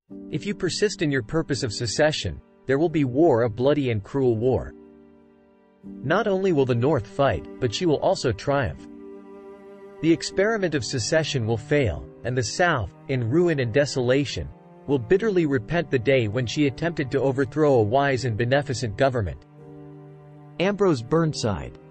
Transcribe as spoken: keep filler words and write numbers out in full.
If you persist in your purpose of secession, there will be war, a bloody and cruel war. Not only will the North fight, but she will also triumph. The experiment of secession will fail, and the South, in ruin and desolation, will bitterly repent the day when she attempted to overthrow a wise and beneficent government. Ambrose Burnside.